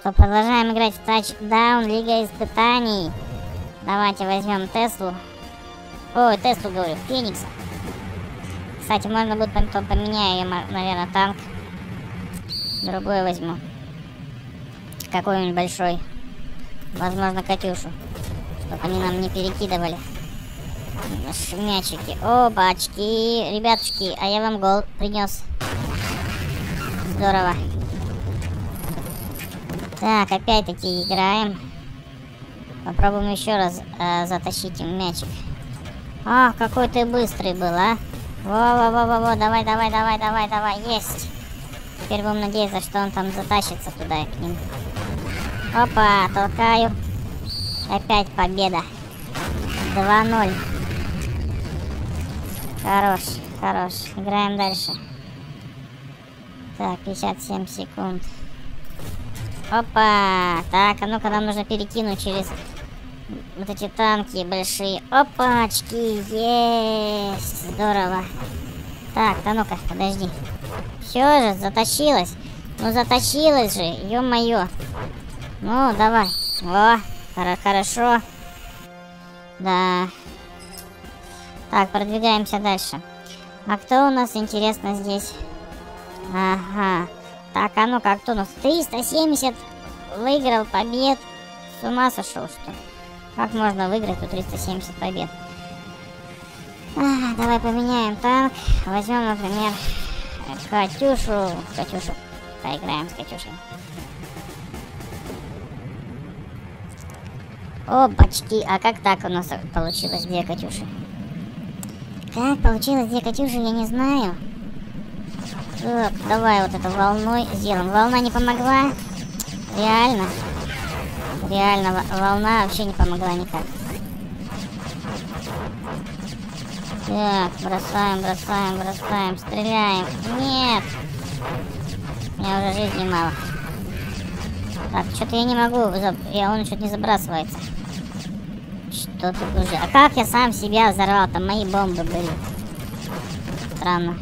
что, продолжаем играть в Touchdown Лига Испытаний. Давайте возьмем Теслу. Ой, Теслу говорю, Феникса. Кстати, можно будет потом поменять ее, наверное, танк. Другой возьму. Какой-нибудь большой. Возможно, Катюшу. Чтобы они нам не перекидывали мячики. Опачки, ребятушки, а я вам гол принес. Здорово. Так, опять-таки играем. Попробуем еще раз затащить им мячик. Ах, какой ты быстрый был, а? Во-во-во-во-во, давай, давай, давай, давай, давай, есть. Теперь будем надеяться, что он там затащится туда к ним. Опа, толкаю. Опять победа. 2-0. Хорош, хорош. Играем дальше. Так, 57 секунд. Опа! Так, а ну-ка нам нужно перекинуть через вот эти танки большие. Опачки! Есть! Здорово. Так, да ну-ка, подожди. Все же, затащилась. Ну затащилась же, ё-моё. Ну, давай. О, хорошо. Да. Так, продвигаемся дальше. А кто у нас, интересно, здесь? Ага. Так, а ну-ка, кто у нас? 370 выиграл побед. С ума сошел, что? Как можно выиграть у 370 побед? Давай поменяем танк. Возьмем, например, Катюшу. Катюшу. Поиграем с Катюшей. Опачки. А как так у нас получилось? Две Катюши? Как получилось две Катюши, я не знаю. Так, давай вот это волной сделаем. Волна не помогла? Реально? Реально, волна вообще не помогла никак. Так, бросаем, бросаем, бросаем, стреляем. Нет! У меня уже жизни мало. Так, что-то я не могу, он что-то не забрасывается. Что тут уже? А как я сам себя взорвал? Там мои бомбы были. Странно.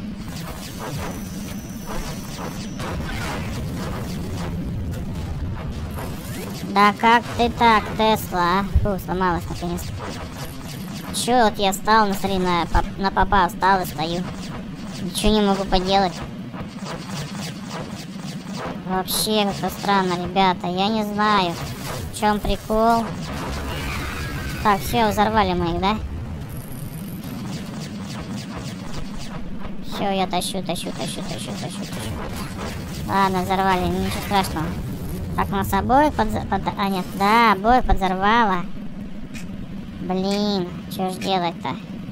Да как ты так, Тесла, а? Фу, сломалась наконец-то. Чё, вот я встал, смотри, на попа встал и стою. Ничего не могу поделать. Вообще, как-то странно, ребята. Я не знаю, в чем прикол. Так, все, взорвали мы их, да? Все, я тащу. Ладно, взорвали, ничего страшного. Так, у нас обоих а нет, да, обоих подзорвало. Блин, что ж делать-то?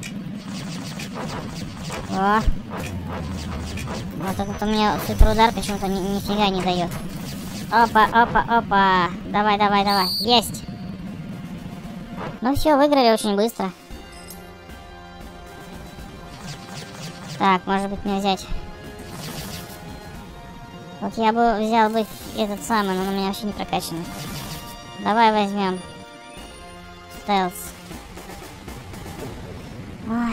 О! Вот этот у меня суперудар почему-то нифига не дает. Опа, опа, опа. Давай, давай, давай. Есть. Ну все, выиграли очень быстро. Так, может быть мне взять. Вот я бы взял бы этот самый, но он у меня вообще не прокачанный. Давай возьмем стелс. Ой.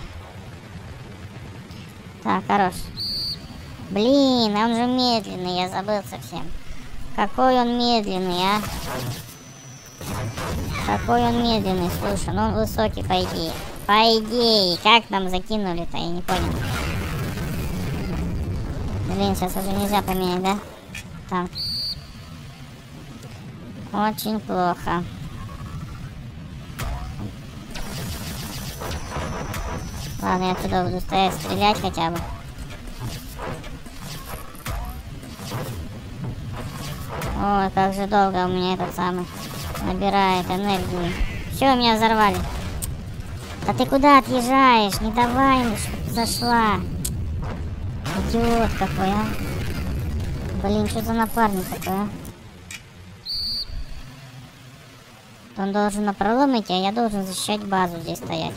Так, хорош. Блин, он же медленный, я забыл совсем. Какой он медленный, а? Какой он медленный, слушай, ну он высокий, по идее. По идее, как там закинули-то, я не понял. Блин, сейчас уже нельзя поменять, да? Там. Очень плохо. Ладно, я оттуда буду стоять, стрелять хотя бы. Ой, как же долго у меня этот самый набирает энергию. Все, меня взорвали. Да ты куда отъезжаешь? Не давай, чтобы зашла. Идиот какой, а. Блин, что за напарник такой, а? Он должен на пролом идти, а я должен защищать базу здесь стоять.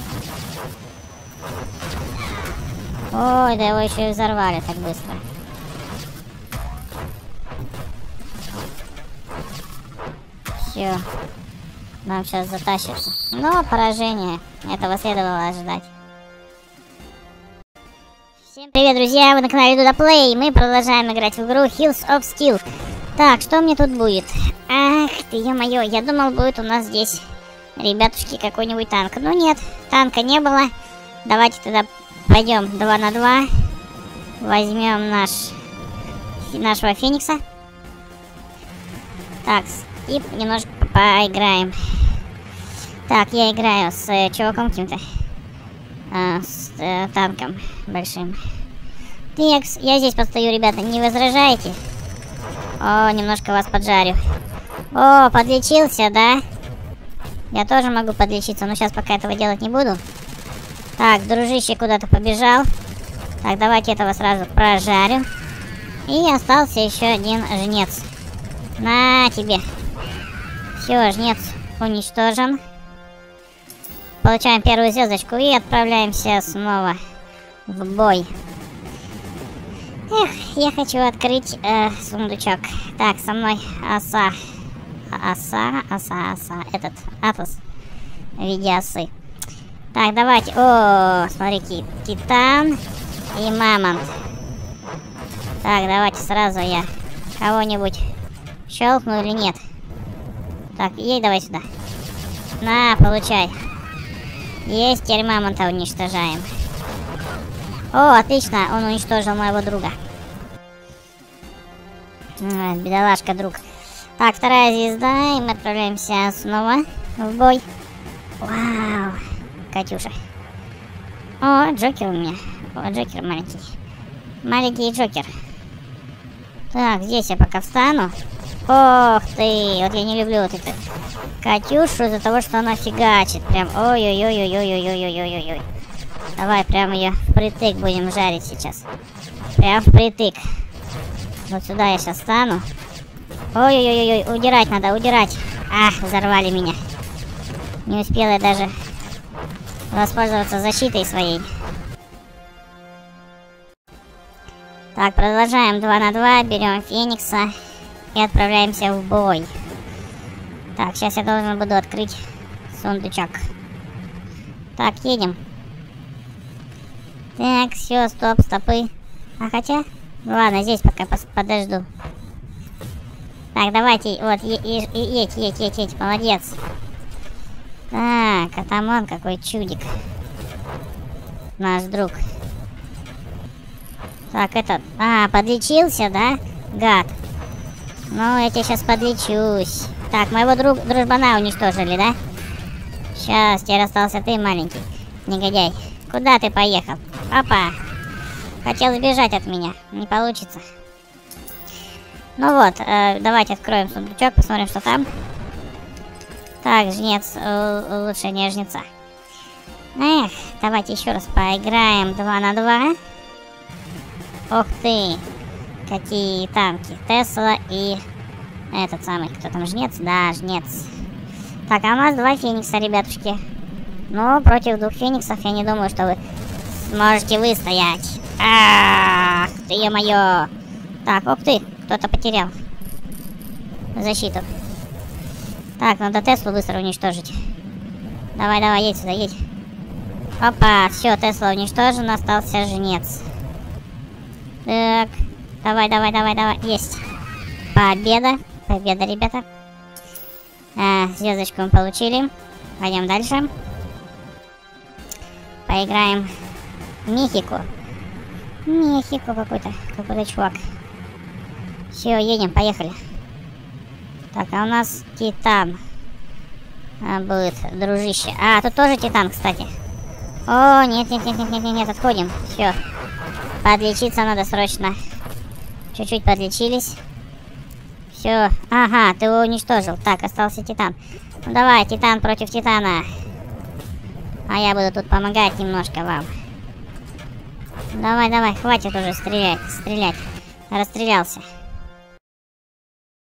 Ой, да его еще и взорвали так быстро. Все. Нам сейчас затащится. Но поражение. Этого следовало ожидать. Всем привет, друзья! Вы на канале Duda Play. Мы продолжаем играть в игру Hills of Skill. Так, что мне тут будет? Ах ты, ё-моё, я думал, будет у нас здесь, ребятушки, какой-нибудь танк. Но нет, танка не было. Давайте тогда пойдем 2 на 2. Возьмем нашего Феникса. Так, и немножко поиграем. Так, я играю с чуваком каким-то. С танком большим. Текс, я здесь постою, ребята, не возражаете? О, немножко вас поджарю. О, подлечился, да? Я тоже могу подлечиться, но сейчас пока этого делать не буду. Так, дружище куда-то побежал. Так, давайте этого сразу прожарю. И остался еще один жнец. На тебе. Все, жнец уничтожен. Получаем первую звездочку и отправляемся снова в бой. Эх, я хочу открыть сундучок. Так, со мной оса. Этот Атос в виде осы. Так, давайте. О, смотри, Титан и Мамонт. Так, давайте сразу я кого-нибудь щелкну или нет. Так, ей давай сюда. На, получай. Есть, теперь Мамонта уничтожаем. О, отлично, он уничтожил моего друга. Бедолашка, друг. Так, вторая звезда, и мы отправляемся снова в бой. Вау, Катюша. О, Джокер у меня. О, Джокер маленький. Маленький Джокер. Так, здесь я пока встану. Ох ты, вот я не люблю вот эту Катюшу из-за того, что она фигачит. Прям ой-ой-ой-ой-ой-ой-ой-ой-ой-ой. Давай прям ее впритык будем жарить сейчас. Прям впритык. Вот сюда я сейчас встану. Ой-ой-ой-ой, удирать надо, удирать. Ах, взорвали меня. Не успела я даже воспользоваться защитой своей. Так, продолжаем 2 на 2, берем Феникса и отправляемся в бой. Так, сейчас я должен буду открыть сундучок. Так, едем. Так, все, стоп, стопы. А хотя, ладно, здесь пока подожду. Так, давайте, вот, едь, молодец. Так, а там он какой чудик. Наш друг. Так, этот... А, подлечился, да? Гад. Ну, я тебе сейчас подлечусь. Так, моего дружбана уничтожили, да? Сейчас, теперь остался ты, маленький негодяй. Куда ты поехал? Опа. Хотел сбежать от меня. Не получится. Ну вот, давайте откроем сундучок, посмотрим, что там. Так, жнец, улучшение жнеца. Эх, давайте еще раз поиграем 2 на 2. Ух ты, какие танки. Тесла и этот самый, кто там, жнец? Да, жнец. Так, а у нас 2 феникса, ребятушки. Но против 2 фениксов я не думаю, что вы сможете выстоять. Ах ты, ё-моё. Так, ух ты, кто-то потерял защиту. Так, надо Теслу быстро уничтожить. Давай, давай, едь сюда, едь. Опа, все, Тесла уничтожен, остался жнец. Так, давай, давай, давай, давай, есть. Победа, победа, ребята. Звездочку мы получили. Пойдем дальше. Поиграем в Мехико. Мехико какой-то чувак. Все, едем, поехали. Так, а у нас Титан будет, дружище. А, тут тоже Титан, кстати. О, нет, отходим. Все. Подлечиться надо срочно. Чуть-чуть подлечились. Все. Ага, ты его уничтожил. Так, остался Титан. Ну давай, Титан против Титана. А я буду тут помогать немножко вам. Давай, давай, хватит уже стрелять. Расстрелялся.